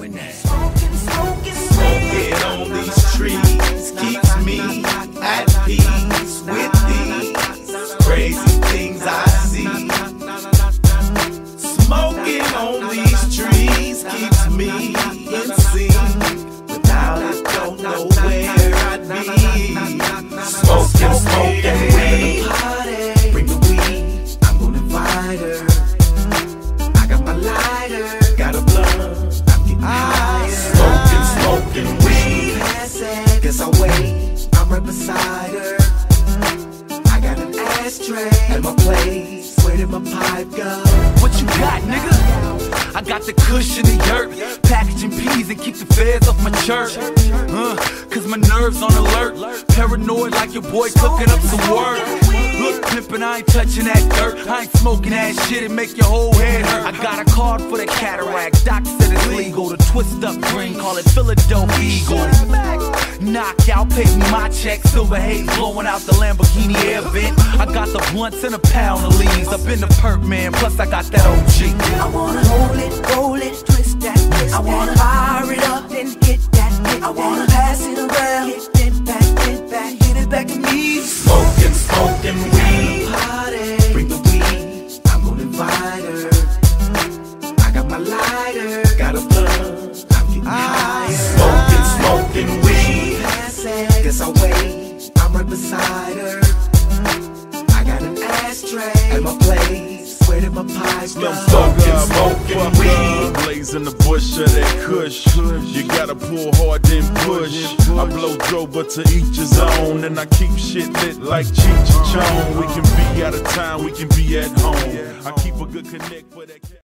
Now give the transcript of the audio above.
doing that. Smoking on these trees keeps me at peace with these crazy things I see. Smoking on these trees keeps me in sync. Without it, don't know where I'd be. Smoking weed. Bring the weed, I'm gonna invite her. I got my lighter, got a blunt, I'm getting higher. Smoking weed. Guess I'll wait, I'm right beside her. I got an ashtray at my place. Where did my pipe go? What you got, nigga? I got the kush in the yurt, packaging peas and keep the feds off my church. Cause my nerves on alert, paranoid like your boy cooking up some work. Look, pimpin', I ain't touching that dirt. I ain't smoking that shit and make your whole head hurt. I got a card for the cataract, doc said it's legal. The twist up green, call it Philadelphia Eagle. Knockout, pay me my check, silver haze blowing out the Lamborghini air vent. I got the blunts and a pound of leaves. I've been the perk man, plus I got that OG. I wanna roll it, twist that, I wanna fire it up and hit that hit. I wanna pass it around, hit it back to me. Smoking weed. Bring the weed, I'm gonna invite her. I got my lighter, got a blunt, I'm getting higher. Smoking weed. Guess I'll wait, I'm right beside her. I got an ashtray at my place. Where did my pipe go? Smoking weed. Blazing the bush of that kush. You gotta pull hard then push. I blow dope but to each his own. And I keep shit lit like Cheech and Chong. We can be out of town, we can be at home. I keep a good connect for that.